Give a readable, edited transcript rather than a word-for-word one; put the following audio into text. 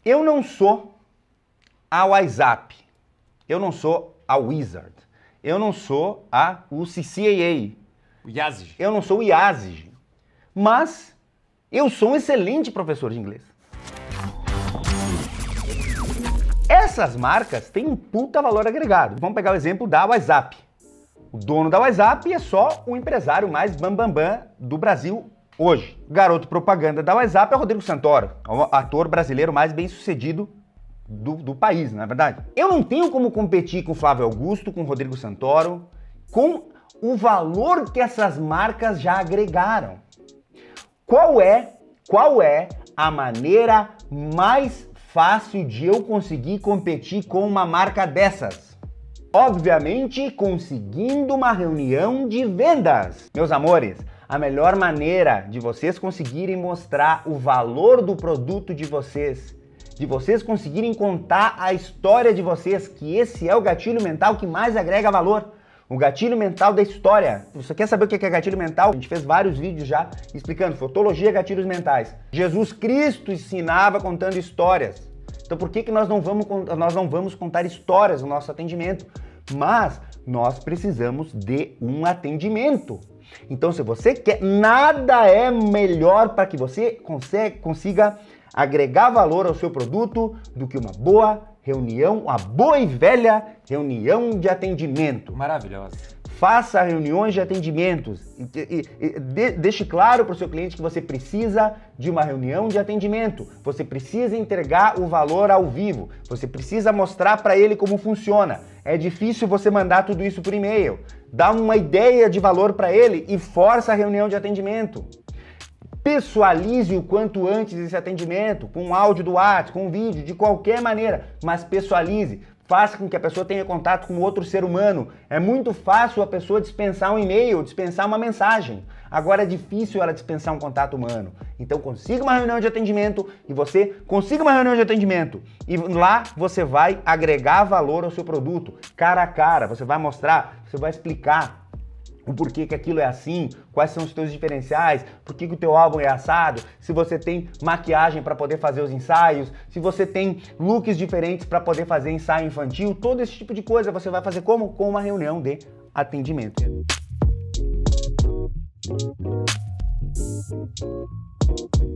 Eu não sou a WhatsApp, eu não sou a Wizard, eu não sou a UCCAA, O Yazid. eu não sou o IASIG, mas eu sou um excelente professor de inglês. Essas marcas têm um puta valor agregado. Vamos pegar o exemplo da WhatsApp. O dono da WhatsApp é só o empresário mais bambambam do Brasil hoje. O garoto propaganda da WhatsApp é o Rodrigo Santoro, o ator brasileiro mais bem sucedido do país, não é verdade? Eu não tenho como competir com o Flávio Augusto, com o Rodrigo Santoro, com o valor que essas marcas já agregaram. Qual é a maneira mais fácil de eu conseguir competir com uma marca dessas? Obviamente, conseguindo uma reunião de vendas. Meus amores, a melhor maneira de vocês conseguirem mostrar o valor do produto de vocês conseguirem contar a história de vocês, que esse é o gatilho mental que mais agrega valor. O gatilho mental da história. Você quer saber o que é gatilho mental? A gente fez vários vídeos já explicando. Fotologia, gatilhos mentais. Jesus Cristo ensinava contando histórias. Então por que nós não vamos contar histórias no nosso atendimento? Mas nós precisamos de um atendimento. Então se você quer, nada é melhor para que você consiga agregar valor ao seu produto do que uma boa reunião, uma boa e velha reunião de atendimento. Maravilhosa. Faça reuniões de atendimentos e deixe claro para o seu cliente que você precisa de uma reunião de atendimento. Você precisa entregar o valor ao vivo. Você precisa mostrar para ele como funciona. É difícil você mandar tudo isso por e-mail. Dá uma ideia de valor para ele e força a reunião de atendimento. Pessoalize o quanto antes esse atendimento, com um áudio do WhatsApp, com um vídeo, de qualquer maneira, mas pessoalize. Faça com que a pessoa tenha contato com outro ser humano. É muito fácil a pessoa dispensar um e-mail, dispensar uma mensagem. Agora é difícil ela dispensar um contato humano. Então consiga uma reunião de atendimento e lá você vai agregar valor ao seu produto, cara a cara. Você vai mostrar, você vai explicar o porquê que aquilo é assim, quais são os teus diferenciais, por que o teu álbum é assado, se você tem maquiagem para poder fazer os ensaios, se você tem looks diferentes para poder fazer ensaio infantil, todo esse tipo de coisa você vai fazer como? Com uma reunião de atendimento.